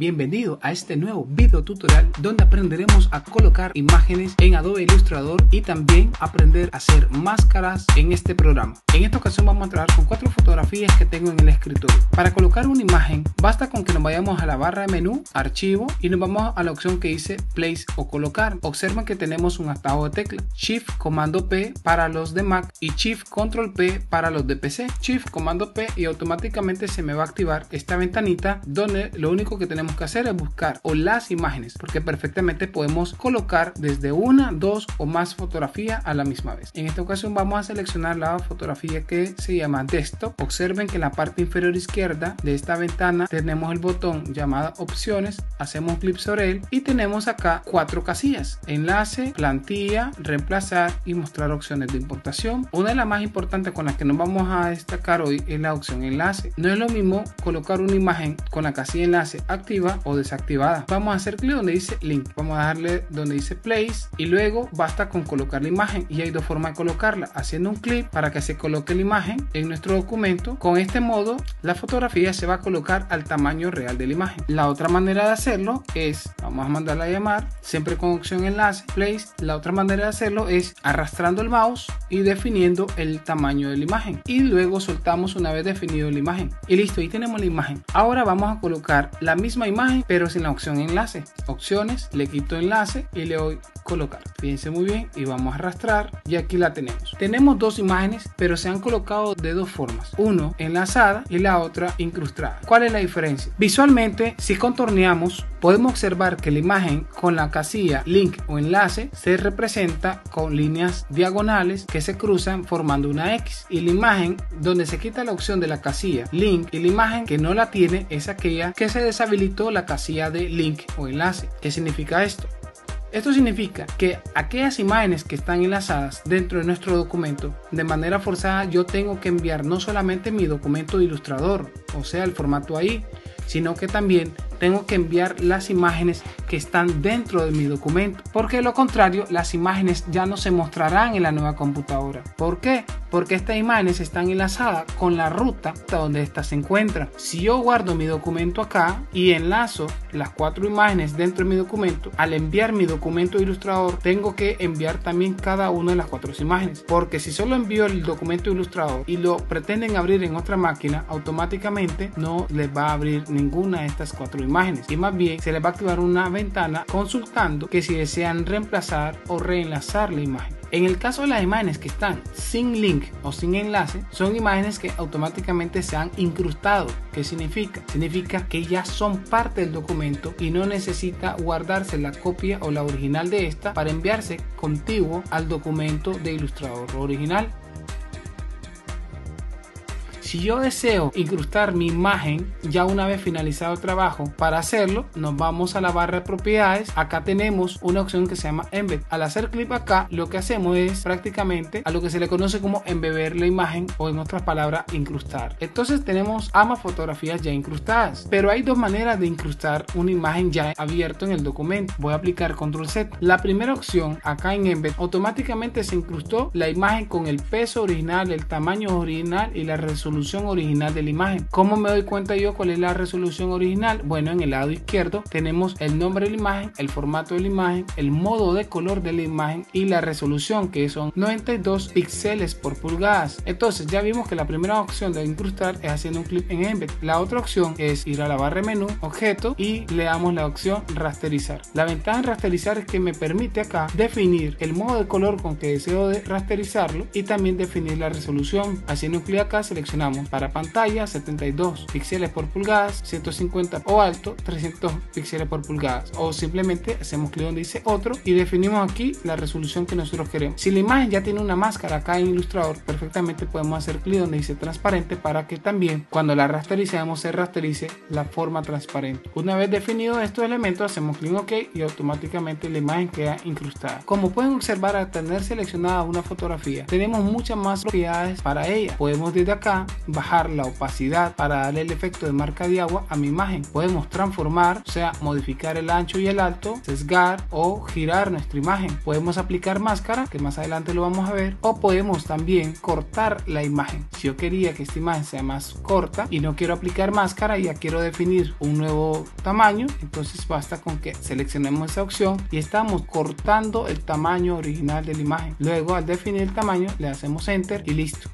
Bienvenido a este nuevo video tutorial donde aprenderemos a colocar imágenes en Adobe Illustrator y también aprender a hacer máscaras en este programa. En esta ocasión vamos a trabajar con 4 fotografías que tengo en el escritorio. Para colocar una imagen basta con que nos vayamos a la barra de menú, archivo y nos vamos a la opción que dice place o colocar. Observen que tenemos un atajo de tecla, Shift comando P para los de Mac y Shift control P para los de PC. Shift comando P y automáticamente se me va a activar esta ventanita donde lo único que tenemos que hacer es buscar o las imágenes, porque perfectamente podemos colocar desde una, dos o más fotografías a la misma vez. En esta ocasión vamos a seleccionar la fotografía que se llama desktop. Observen que en la parte inferior izquierda de esta ventana tenemos el botón llamado opciones, hacemos clic sobre él y tenemos acá 4 casillas: enlace, plantilla, reemplazar y mostrar opciones de importación. Una de las más importantes con las que nos vamos a destacar hoy es la opción enlace. No es lo mismo colocar una imagen con la casilla enlace activa o desactivada. Vamos a hacer clic donde dice link, vamos a darle donde dice place y luego basta con colocar la imagen, y hay dos formas de colocarla: haciendo un clic para que se coloque la imagen en nuestro documento. Con este modo la fotografía se va a colocar al tamaño real de la imagen. La otra manera de hacerlo es, vamos a mandarla a llamar siempre con opción enlace, place. La otra manera de hacerlo es arrastrando el mouse y definiendo el tamaño de la imagen, y luego soltamos una vez definido la imagen y listo, ahí tenemos la imagen. Ahora vamos a colocar la misma imagen pero sin la opción enlace. Opciones, le quito enlace y le doy colocar. Fíjense muy bien y vamos a arrastrar y aquí la tenemos. Tenemos dos imágenes pero se han colocado de dos formas, uno enlazada y la otra incrustada. ¿Cuál es la diferencia? Visualmente, si contorneamos podemos observar que la imagen con la casilla link o enlace se representa con líneas diagonales que se cruzan formando una X, y la imagen donde se quita la opción de la casilla link y la imagen que no la tiene es aquella que se deshabilitó la casilla de link o enlace. ¿Qué significa esto? Esto significa que aquellas imágenes que están enlazadas dentro de nuestro documento, de manera forzada yo tengo que enviar no solamente mi documento de Illustrator, o sea el formato ahí, sino que también tengo que enviar las imágenes que están dentro de mi documento, porque de lo contrario las imágenes ya no se mostrarán en la nueva computadora. ¿Por qué? Porque estas imágenes están enlazadas con la ruta donde estas se encuentran. Si yo guardo mi documento acá y enlazo las 4 imágenes dentro de mi documento, al enviar mi documento de Illustrator tengo que enviar también cada una de las 4 imágenes, porque si solo envío el documento de Illustrator y lo pretenden abrir en otra máquina, automáticamente no les va a abrir ninguna de estas 4 imágenes, y más bien se les va a activar una ventana consultando que si desean reemplazar o reenlazar la imagen. En el caso de las imágenes que están sin link o sin enlace, son imágenes que automáticamente se han incrustado. ¿Qué significa? Significa que ya son parte del documento y no necesita guardarse la copia o la original de esta para enviarse contiguo al documento de Illustrator original. Si yo deseo incrustar mi imagen ya una vez finalizado el trabajo, para hacerlo nos vamos a la barra de propiedades. Acá tenemos una opción que se llama embed. Al hacer clic acá lo que hacemos es prácticamente a lo que se le conoce como embeber la imagen, o en otras palabras incrustar. Entonces tenemos ambas fotografías ya incrustadas, pero hay dos maneras de incrustar una imagen ya abierto en el documento. Voy a aplicar control Z. La primera opción acá en embed, automáticamente se incrustó la imagen con el peso original, el tamaño original y la resolución original de la imagen. ¿Cómo me doy cuenta yo cuál es la resolución original? Bueno, en el lado izquierdo tenemos el nombre de la imagen, el formato de la imagen, el modo de color de la imagen y la resolución, que son 92 píxeles por pulgadas. Entonces ya vimos que la primera opción de incrustar es haciendo un clic en embed. La otra opción es ir a la barra de menú, objeto, y le damos la opción rasterizar. La ventaja en rasterizar es que me permite acá definir el modo de color con que deseo de rasterizarlo y también definir la resolución. Haciendo un clic acá seleccionamos para pantalla 72 píxeles por pulgadas, 150 o alto 300 píxeles por pulgadas, o simplemente hacemos clic donde dice otro y definimos aquí la resolución que nosotros queremos. Si la imagen ya tiene una máscara acá en Illustrator, perfectamente podemos hacer clic donde dice transparente para que también cuando la rastericemos se rasterice la forma transparente. Una vez definido estos elementos hacemos clic en OK y automáticamente la imagen queda incrustada. Como pueden observar, al tener seleccionada una fotografía tenemos muchas más propiedades para ella. Podemos desde acá bajar la opacidad para darle el efecto de marca de agua a mi imagen. Podemos transformar, o sea, modificar el ancho y el alto, sesgar o girar nuestra imagen. Podemos aplicar máscara, que más adelante lo vamos a ver, o podemos también cortar la imagen. Si yo quería que esta imagen sea más corta y no quiero aplicar máscara, ya quiero definir un nuevo tamaño, entonces basta con que seleccionemos esa opción y estamos cortando el tamaño original de la imagen. Luego, al definir el tamaño, le hacemos enter y listo.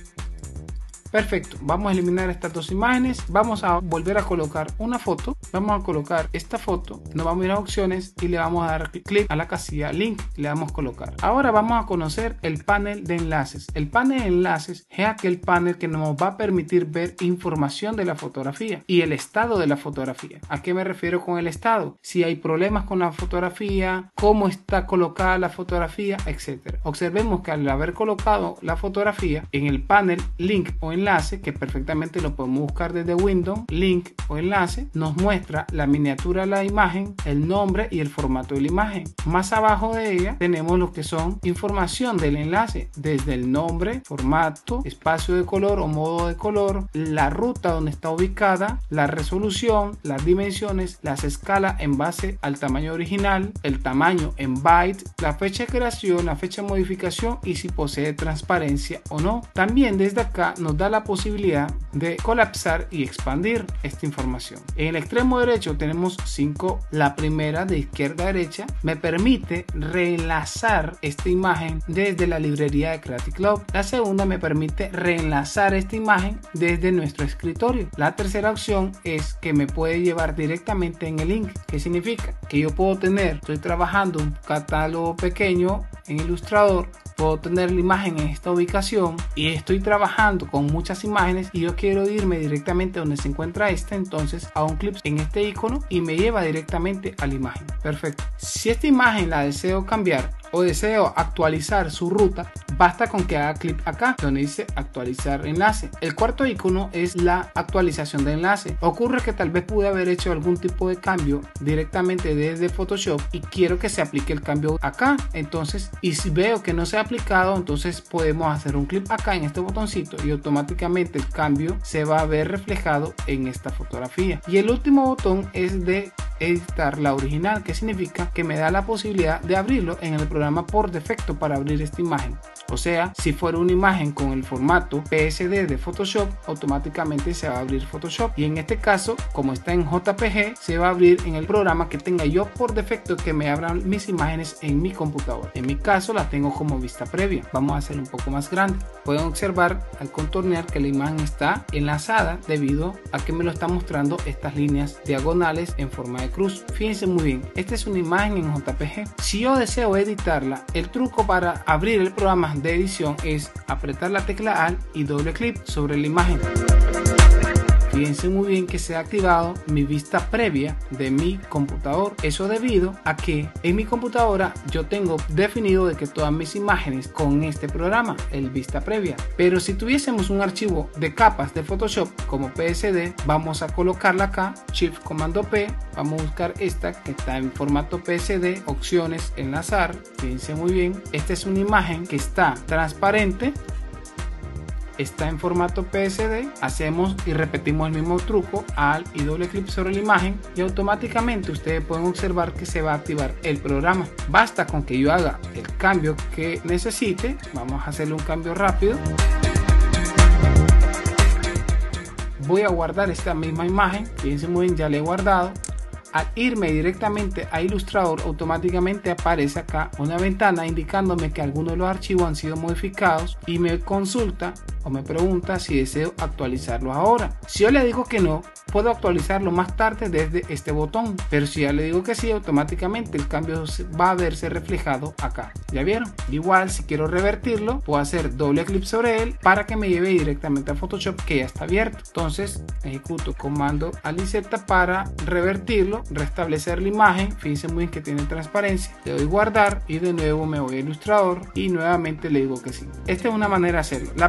Perfecto, vamos a eliminar estas dos imágenes, vamos a volver a colocar una foto, vamos a colocar esta foto, nos vamos a ir a opciones y le vamos a dar clic a la casilla link, le damos colocar. Ahora vamos a conocer el panel de enlaces. El panel de enlaces es aquel panel que nos va a permitir ver información de la fotografía y el estado de la fotografía. ¿A qué me refiero con el estado? Si hay problemas con la fotografía, cómo está colocada la fotografía, etc. Observemos que al haber colocado la fotografía en el panel link o enlace, que perfectamente lo podemos buscar desde Windows, link o enlace, nos muestra la miniatura de la imagen, el nombre y el formato de la imagen. Más abajo de ella tenemos lo que son información del enlace, desde el nombre, formato, espacio de color o modo de color, la ruta donde está ubicada, la resolución, las dimensiones, las escalas en base al tamaño original, el tamaño en bytes, la fecha de creación, la fecha de modificación y si posee transparencia o no. También desde acá nos da la posibilidad de colapsar y expandir esta información. En el extremo derecho tenemos 5. La primera, de izquierda a derecha, me permite reenlazar esta imagen desde la librería de Creative Cloud. La segunda me permite reenlazar esta imagen desde nuestro escritorio. La tercera opción es que me puede llevar directamente en el link. ¿Qué significa? Que yo puedo tener, estoy trabajando un catálogo pequeño en Illustrator, puedo tener la imagen en esta ubicación y estoy trabajando con muchas imágenes y yo quiero irme directamente donde se encuentra esta, entonces hago un clic en este icono y me lleva directamente a la imagen. Perfecto. Si esta imagen la deseo cambiar o deseo actualizar su ruta, basta con que haga clic acá donde dice actualizar enlace. El cuarto icono es la actualización de enlace. Ocurre que tal vez pude haber hecho algún tipo de cambio directamente desde Photoshop y quiero que se aplique el cambio acá, entonces, y si veo que no se ha aplicado, entonces podemos hacer un clic acá en este botoncito y automáticamente el cambio se va a ver reflejado en esta fotografía. Y el último botón es de editar la original, que significa que me da la posibilidad de abrirlo en el programa por defecto para abrir esta imagen. O sea, si fuera una imagen con el formato PSD de Photoshop, automáticamente se va a abrir Photoshop, y en este caso, como está en JPG, se va a abrir en el programa que tenga yo por defecto que me abran mis imágenes en mi computadora. En mi caso la tengo como vista previa. Vamos a hacer un poco más grande. Pueden observar al contornear que la imagen está enlazada debido a que me lo está mostrando estas líneas diagonales en forma de cruz. Fíjense muy bien, esta es una imagen en JPG. Si yo deseo editarla, el truco para abrir el programa de edición es apretar la tecla Alt y doble clic sobre la imagen. Fíjense muy bien que se ha activado mi vista previa de mi computador. Eso debido a que en mi computadora yo tengo definido de que todas mis imágenes con este programa, el vista previa. Pero si tuviésemos un archivo de capas de Photoshop como PSD, vamos a colocarla acá, Shift Comando P, vamos a buscar esta que está en formato PSD, opciones, enlazar. Fíjense muy bien, esta es una imagen que está transparente, está en formato PSD, hacemos y repetimos el mismo truco, Alt y doble clic sobre la imagen y automáticamente ustedes pueden observar que se va a activar el programa. Basta con que yo haga el cambio que necesite. Vamos a hacerle un cambio rápido. Voy a guardar esta misma imagen, fíjense muy bien, ya la he guardado. Al irme directamente a Illustrator, automáticamente aparece acá una ventana indicándome que algunos de los archivos han sido modificados y me consulta o me pregunta si deseo actualizarlos ahora. Si yo le digo que no, puedo actualizarlo más tarde desde este botón, pero si ya le digo que sí, automáticamente el cambio va a verse reflejado acá. ¿Ya vieron? Igual, si quiero revertirlo, puedo hacer doble clic sobre él para que me lleve directamente a Photoshop que ya está abierto. Entonces ejecuto comando Alt y Z para revertirlo, restablecer la imagen. Fíjense muy bien que tiene transparencia. Le doy guardar y de nuevo me voy a Illustrator y nuevamente le digo que sí. Esta es una manera de hacerlo. La pregunta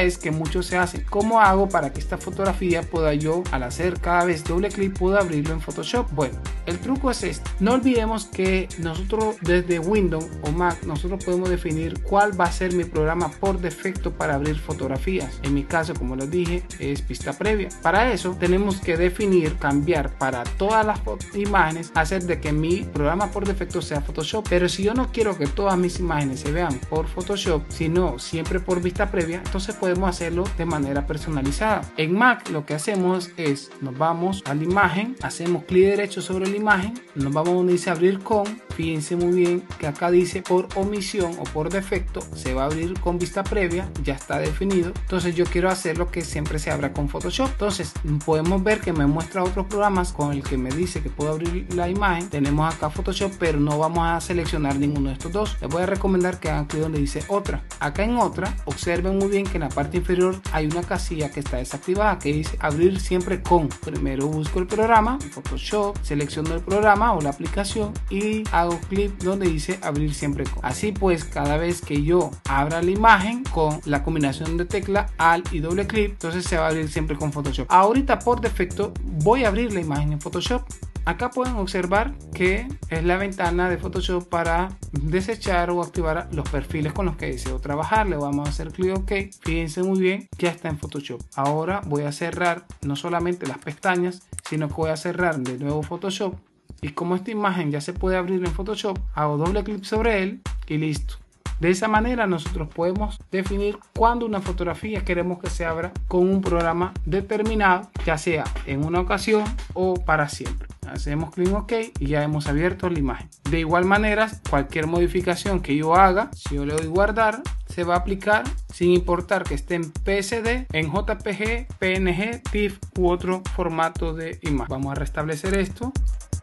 es que muchos se hacen: ¿cómo hago para que esta fotografía pueda yo, al hacer cada vez doble clic, pueda abrirlo en Photoshop? Bueno, el truco es este. No olvidemos que nosotros desde Windows o Mac nosotros podemos definir cuál va a ser mi programa por defecto para abrir fotografías. En mi caso, como les dije, es Vista Previa. Para eso tenemos que definir, cambiar para todas las imágenes, hacer de que mi programa por defecto sea Photoshop. Pero si yo no quiero que todas mis imágenes se vean por Photoshop, sino siempre por Vista Previa, entonces podemos hacerlo de manera personalizada. En Mac lo que hacemos es, nos vamos a la imagen, hacemos clic derecho sobre la imagen, nos vamos donde dice abrir con. Fíjense muy bien que acá dice por omisión o por defecto se va a abrir con Vista Previa, ya está definido. Entonces yo quiero hacerlo que siempre se abra con Photoshop. Entonces podemos ver que me muestra otros programas con el que me dice que puedo abrir la imagen. Tenemos acá Photoshop, pero no vamos a seleccionar ninguno de estos dos. Les voy a recomendar que hagan clic donde dice otra. Acá en otra, observen muy bien que en la parte inferior hay una casilla que está desactivada que dice abrir siempre con. Primero busco el programa, Photoshop, selecciono el programa o la aplicación y hago clic donde dice abrir siempre con. Así pues, cada vez que yo abra la imagen con la combinación de tecla Alt y doble clic, entonces se va a abrir siempre con Photoshop. Ahorita por defecto voy a abrir la imagen en Photoshop. Acá pueden observar que es la ventana de Photoshop para desechar o activar los perfiles con los que deseo trabajar. Le vamos a hacer clic OK. Fíjense muy bien, ya está en Photoshop. Ahora voy a cerrar no solamente las pestañas, sino que voy a cerrar de nuevo Photoshop. Y como esta imagen ya se puede abrir en Photoshop, hago doble clic sobre él y listo. De esa manera nosotros podemos definir cuándo una fotografía queremos que se abra con un programa determinado, ya sea en una ocasión o para siempre. Hacemos clic en OK y ya hemos abierto la imagen. De igual manera, cualquier modificación que yo haga, si yo le doy guardar, se va a aplicar sin importar que esté en PSD, en JPG, PNG, TIFF u otro formato de imagen. Vamos a restablecer esto.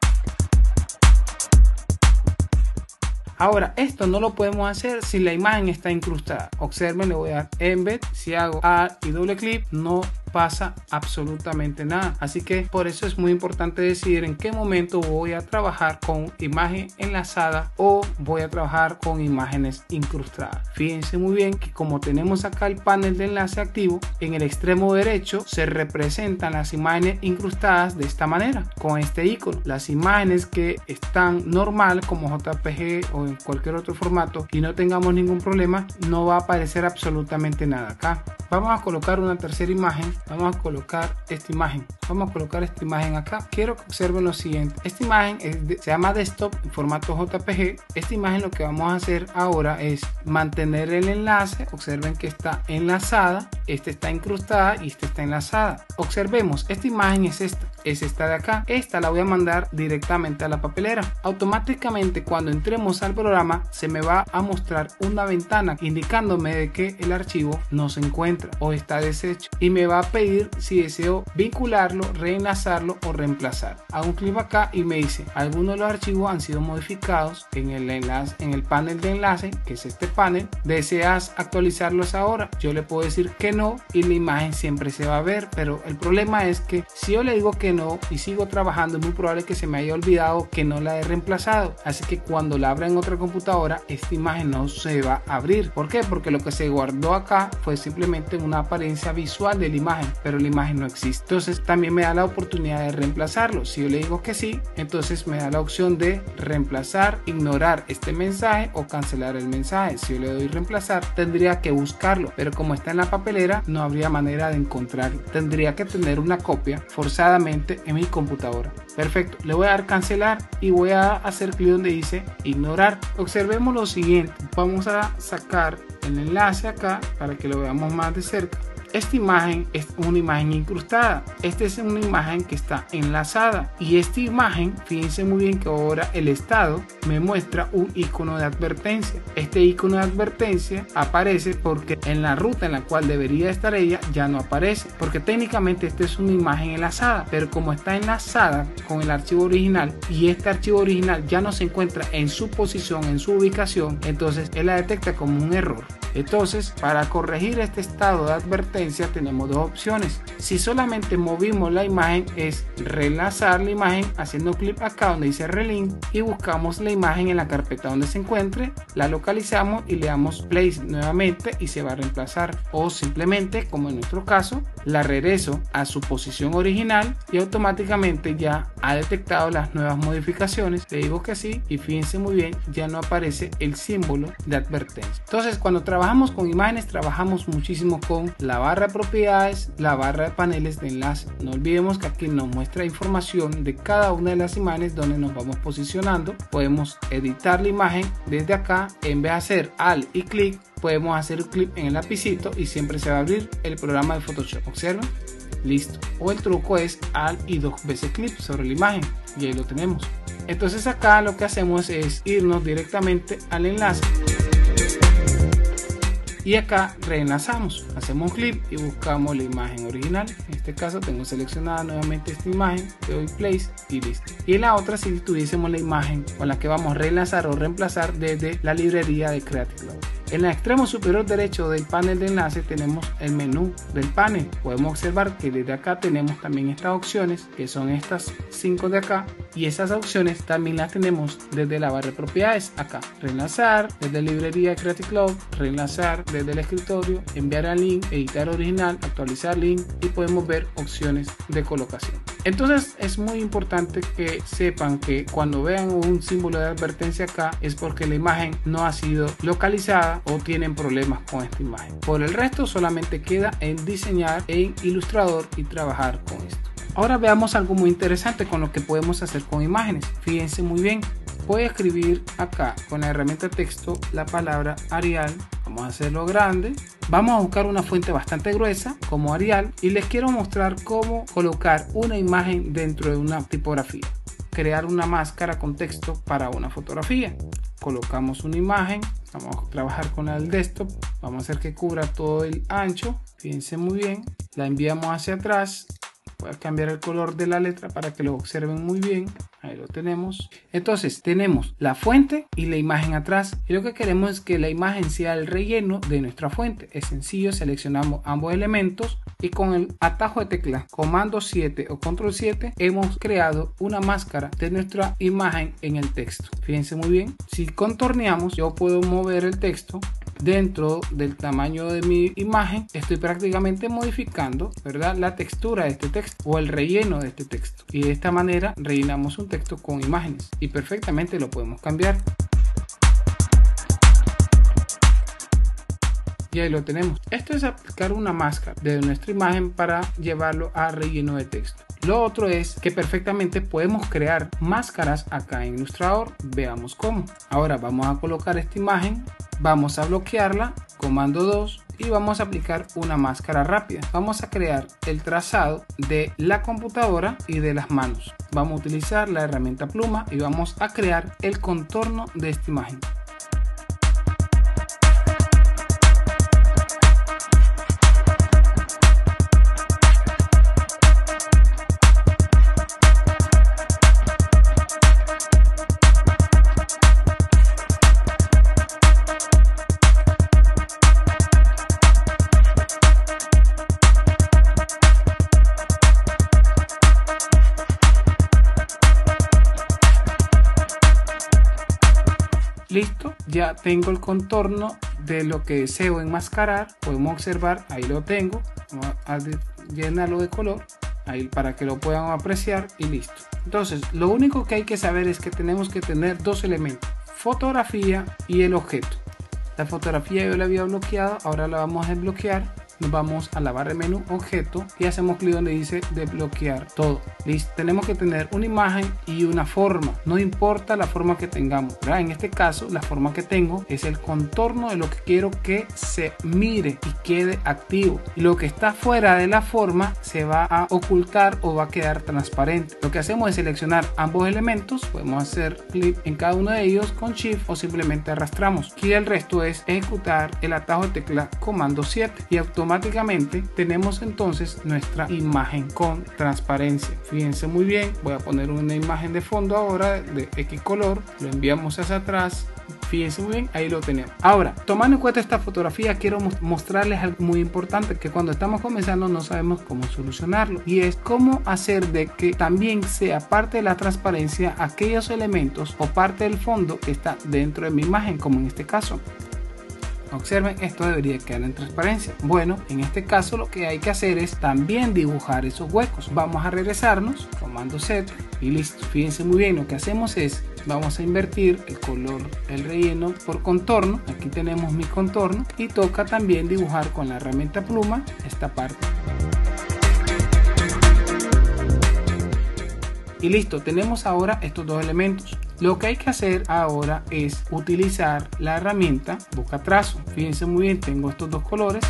Ahora, esto no lo podemos hacer si la imagen está incrustada. Observen, le voy a dar Embed. Si hago Alt y doble clic, no pasa absolutamente nada. Así que por eso es muy importante decidir en qué momento voy a trabajar con imagen enlazada o voy a trabajar con imágenes incrustadas. Fíjense muy bien que como tenemos acá el panel de enlace activo, en el extremo derecho se representan las imágenes incrustadas de esta manera, con este icono. Las imágenes que están normal como JPG o en cualquier otro formato y no tengamos ningún problema, no va a aparecer absolutamente nada acá. Vamos a colocar una tercera imagen. Vamos a colocar esta imagen. Vamos a colocar esta imagen acá. Quiero que observen lo siguiente. Esta imagen se llama desktop en formato JPG. Esta imagen lo que vamos a hacer ahora es mantener el enlace. Observen que está enlazada. Esta está incrustada y esta está enlazada. Observemos, esta imagen es esta de acá. Esta la voy a mandar directamente a la papelera. Automáticamente cuando entremos al programa se me va a mostrar una ventana indicándome de que el archivo no se encuentra o está deshecho y me va a pedir si deseo vincularlo, reenlazarlo o reemplazar. Hago un clic acá y me dice algunos de los archivos han sido modificados en el enlace, en el panel de enlace, que es este panel. ¿Deseas actualizarlos ahora? Yo le puedo decir que no y la imagen siempre se va a ver, pero el problema es que si yo le digo que no y sigo trabajando, es muy probable que se me haya olvidado que no la he reemplazado. Así que cuando la abra en otra computadora, esta imagen no se va a abrir. ¿Por qué? Porque lo que se guardó acá fue simplemente una apariencia visual de la imagen, pero la imagen no existe. Entonces también me da la oportunidad de reemplazarlo. Si yo le digo que sí, entonces me da la opción de reemplazar, ignorar este mensaje o cancelar el mensaje. Si yo le doy reemplazar, tendría que buscarlo, pero como está en la papelera, no habría manera de encontrarlo. Tendría que tener una copia forzadamente en mi computadora. Perfecto, le voy a dar cancelar y voy a hacer clic donde dice ignorar. Observemos lo siguiente. Vamos a sacar el enlace acá para que lo veamos más de cerca. Esta imagen es una imagen incrustada. Esta es una imagen que está enlazada. Y esta imagen, fíjense muy bien que ahora el estado me muestra un icono de advertencia. Este icono de advertencia aparece porque en la ruta en la cual debería estar ella ya no aparece. Porque técnicamente esta es una imagen enlazada. Pero como está enlazada con el archivo original y este archivo original ya no se encuentra en su posición, en su ubicación, entonces él la detecta como un error. Entonces, para corregir este estado de advertencia tenemos dos opciones. Si solamente movimos la imagen, es reenlazar la imagen haciendo clic acá donde dice relink y buscamos la imagen en la carpeta donde se encuentre, la localizamos y le damos place nuevamente y se va a reemplazar. O simplemente, como en nuestro caso, la regreso a su posición original y automáticamente ya ha detectado las nuevas modificaciones. Le digo que sí y fíjense muy bien, ya no aparece el símbolo de advertencia. Entonces, cuando trabajamos con imágenes, trabajamos muchísimo con la barra de propiedades, la barra de paneles de enlace. No olvidemos que aquí nos muestra información de cada una de las imágenes donde nos vamos posicionando. Podemos editar la imagen desde acá. En vez de hacer alt y clic, podemos hacer clic en el lapicito y siempre se va a abrir el programa de Photoshop. Observen, listo. O el truco es alt y 2 veces clic sobre la imagen y ahí lo tenemos. Entonces acá lo que hacemos es irnos directamente al enlace y acá reenlazamos, hacemos clic y buscamos la imagen original. En este caso tengo seleccionada nuevamente esta imagen, le doy place y listo. Y en la otra, si tuviésemos la imagen con la que vamos a reenlazar o reemplazar desde la librería de Creative Cloud. En el extremo superior derecho del panel de enlace tenemos el menú del panel. Podemos observar que desde acá tenemos también estas opciones, que son estas 5 de acá, y esas opciones también las tenemos desde la barra de propiedades acá. Reenlazar desde la librería de Creative Cloud, reenlazar desde el escritorio, enviar al link, editar original, actualizar link y podemos ver opciones de colocación. Entonces es muy importante que sepan que cuando vean un símbolo de advertencia acá es porque la imagen no ha sido localizada o tienen problemas con esta imagen. Por el resto solamente queda en diseñar en Illustrator y trabajar con esto. Ahora veamos algo muy interesante con lo que podemos hacer con imágenes. Fíjense muy bien. Voy a escribir acá con la herramienta texto la palabra Arial. Vamos a hacerlo grande. Vamos a buscar una fuente bastante gruesa como Arial y les quiero mostrar cómo colocar una imagen dentro de una tipografía. Crear una máscara con texto para una fotografía. Colocamos una imagen. Vamos a trabajar con el desktop. Vamos a hacer que cubra todo el ancho. Fíjense muy bien. La enviamos hacia atrás. Voy a cambiar el color de la letra para que lo observen muy bien. Ahí lo tenemos. Entonces tenemos la fuente y la imagen atrás. Y lo que queremos es que la imagen sea el relleno de nuestra fuente. Es sencillo, seleccionamos ambos elementos y con el atajo de tecla comando 7 o control 7 hemos creado una máscara de nuestra imagen en el texto. Fíjense muy bien. Si contorneamos, yo puedo mover el texto dentro del tamaño de mi imagen. Estoy prácticamente modificando, ¿verdad?, la textura de este texto o el relleno de este texto, y de esta manera rellenamos un texto con imágenes y perfectamente lo podemos cambiar. Y ahí lo tenemos. Esto es aplicar una máscara de nuestra imagen para llevarlo a relleno de texto. Lo otro es que perfectamente podemos crear máscaras acá en Illustrator. Veamos cómo. Ahora vamos a colocar esta imagen, vamos a bloquearla, comando 2, y vamos a aplicar una máscara rápida. Vamos a crear el trazado de la computadora y de las manos. Vamos a utilizar la herramienta pluma y vamos a crear el contorno de esta imagen. Listo, ya tengo el contorno de lo que deseo enmascarar. Podemos observar, ahí lo tengo. Vamos a llenarlo de color ahí para que lo puedan apreciar y listo. Entonces, lo único que hay que saber es que tenemos que tener dos elementos: fotografía y el objeto. La fotografía yo la había bloqueado, ahora la vamos a desbloquear. Nos vamos a la barra de menú, objeto, y hacemos clic donde dice desbloquear todo. Listo. Tenemos que tener una imagen y una forma, no importa la forma que tengamos, ¿verdad? En este caso la forma que tengo es el contorno de lo que quiero que se mire y quede activo, y lo que está fuera de la forma se va a ocultar o va a quedar transparente. Lo que hacemos es seleccionar ambos elementos, podemos hacer clic en cada uno de ellos con shift o simplemente arrastramos, y el resto es ejecutar el atajo de tecla comando 7 y automáticamente tenemos entonces nuestra imagen con transparencia. Fíjense muy bien, voy a poner una imagen de fondo ahora de X color, lo enviamos hacia atrás, Fíjense muy bien, ahí lo tenemos. Ahora, tomando en cuenta esta fotografía, quiero mostrarles algo muy importante que cuando estamos comenzando no sabemos cómo solucionarlo, y es cómo hacer de que también sea parte de la transparencia aquellos elementos o parte del fondo que está dentro de mi imagen, como en este caso. Observen, esto debería quedar en transparencia. Bueno, en este caso lo que hay que hacer es también dibujar esos huecos. Vamos a regresarnos, comando Z y listo. Fíjense muy bien, lo que hacemos es, vamos a invertir el color, el relleno por contorno. Aquí tenemos mi contorno y toca también dibujar con la herramienta pluma esta parte. Y listo, tenemos ahora estos dos elementos. Lo que hay que hacer ahora es utilizar la herramienta busca trazo. Fíjense muy bien, tengo estos dos colores.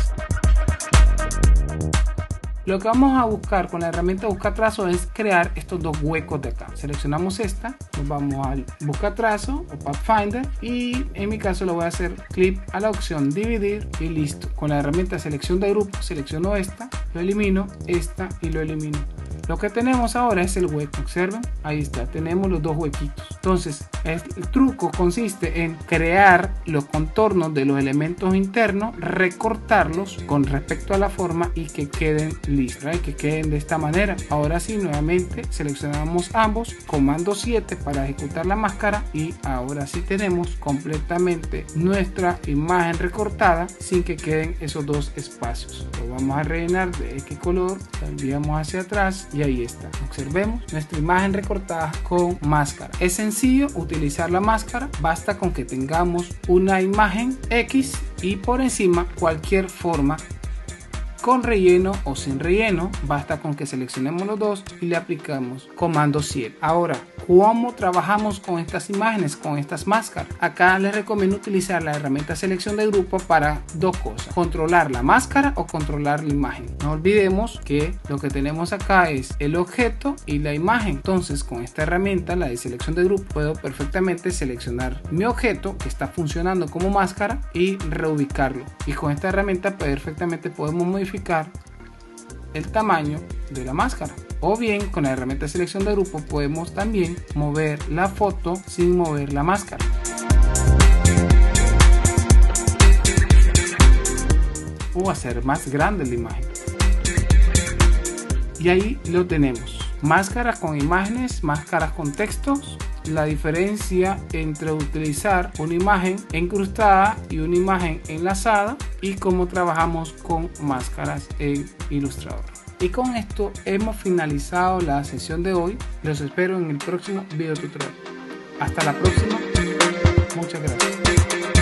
Lo que vamos a buscar con la herramienta busca trazo es crear estos dos huecos de acá. Seleccionamos esta, nos vamos al busca trazo o Pathfinder y en mi caso lo voy a hacer clic a la opción dividir y listo. Con la herramienta selección de grupo selecciono esta, lo elimino, esta y lo elimino. Lo que tenemos ahora es el hueco, observen, ahí está, tenemos los dos huequitos. Entonces, el truco consiste en crear los contornos de los elementos internos, recortarlos con respecto a la forma y que queden listos, ¿right? Que queden de esta manera. Ahora sí, nuevamente seleccionamos ambos, comando 7 para ejecutar la máscara y ahora sí tenemos completamente nuestra imagen recortada sin que queden esos dos espacios. Lo vamos a rellenar de X color, lo enviamos hacia atrás y ahí está. Observemos nuestra imagen recortada con máscara. Es sencillo utilizar la máscara, basta con que tengamos una imagen X y por encima cualquier forma con relleno o sin relleno, basta con que seleccionemos los dos y le aplicamos comando 7. Ahora, ¿cómo trabajamos con estas imágenes, con estas máscaras? Acá les recomiendo utilizar la herramienta selección de grupo para dos cosas: controlar la máscara o controlar la imagen. No olvidemos que lo que tenemos acá es el objeto y la imagen. Entonces, con esta herramienta, la de selección de grupo, puedo perfectamente seleccionar mi objeto que está funcionando como máscara y reubicarlo. Y con esta herramienta perfectamente podemos modificar el tamaño de la máscara, o bien con la herramienta de selección de grupo podemos también mover la foto sin mover la máscara. O hacer más grande la imagen. Y ahí lo tenemos: máscaras con imágenes, máscaras con textos. La diferencia entre utilizar una imagen incrustada y una imagen enlazada y cómo trabajamos con máscaras en Illustrator. Y con esto hemos finalizado la sesión de hoy. Los espero en el próximo video tutorial. Hasta la próxima. Muchas gracias.